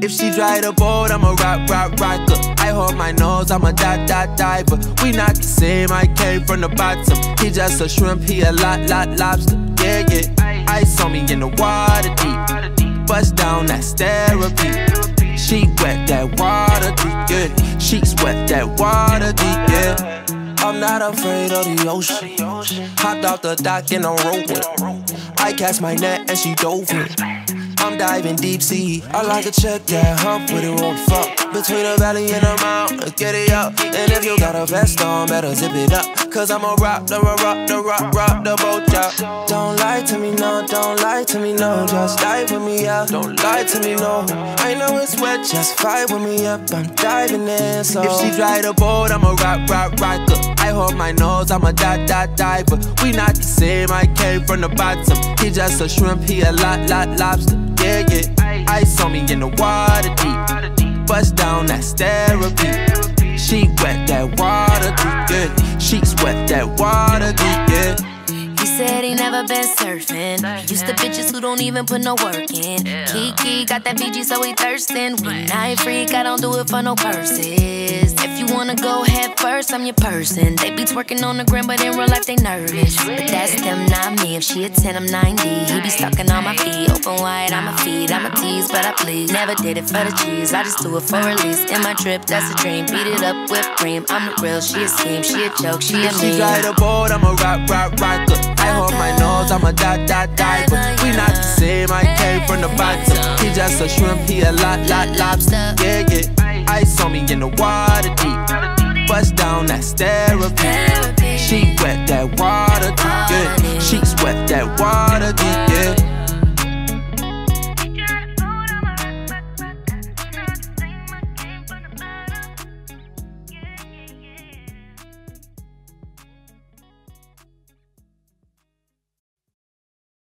If she dry the boat, I'm a rocker. I hold my nose, I'm a diver. We not the same, I came from the bottom. He just a shrimp, he a lot lobster. Yeah, yeah. Ice on me in the water deep. Bust down, that's therapy. She wet that water deep, yeah. She sweat that water deep, yeah. I'm not afraid of the ocean. Hopped off the dock and I'm rolling. I cast my net and she dove in. I'm diving deep sea. I like to check that hump with it won't fuck. Between the valley and the mountain, get it up. And if you got a vest on, better zip it up. Cause I'ma rock the boat, yeah. Don't lie to me, no, don't lie to me, no. Just dive with me, yeah. Don't lie to me, no. I know it's wet, just vibe with me up. I'm diving in, so if she dry the boat, I'm a rocker. I hold my nose, I'm a diver. We not the same, I came from the bottom. He just a shrimp, he a lot lobster. Yeah, yeah. Ice on me in the water deep. Bust down, that's therapy. She wet that water deep, yeah. She sweat that water deep, yeah. He said he never been surfing. Used to bitches who don't even put no work in. Kiki got that BG, so he thirstin'. When I freak, I don't do it for no purses. If you wanna go head first, I'm your person. They be twerking on the gram, but in real life they nervous. But that's them, not me. If she a 10, I'm 90. He be stuckin' on my feet, open wide, I'm a feed. I'm a tease, but I please. Never did it for the cheese, I just do it for release. In my trip, that's a dream. Beat it up with cream. I'm the real, she a scheme, she a joke, she a meme. If she dry the boat, I'm a rocker. I hold my nose, I'm a diver. We not the same, I came from the bottom. He just a shrimp, he a lot lobster. Yeah, yeah. Ice on me in the water deep. Bust down, that's therapy. She wet that water deep, yeah. She sweat that water deep, yeah.